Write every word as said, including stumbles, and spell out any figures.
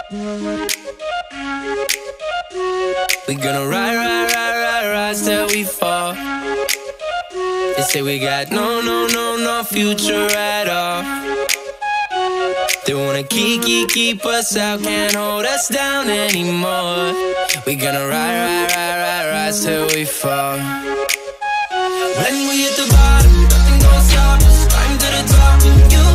We gonna ride, ride, ride, ride, rise till we fall. They say we got no, no, no, no future at all. They wanna keep, keep, keep us out, can't hold us down anymore. We gonna ride, ride, ride, ride, rise till we fall. When we hit the bottom, nothing gon' stop us. Climb to the top, you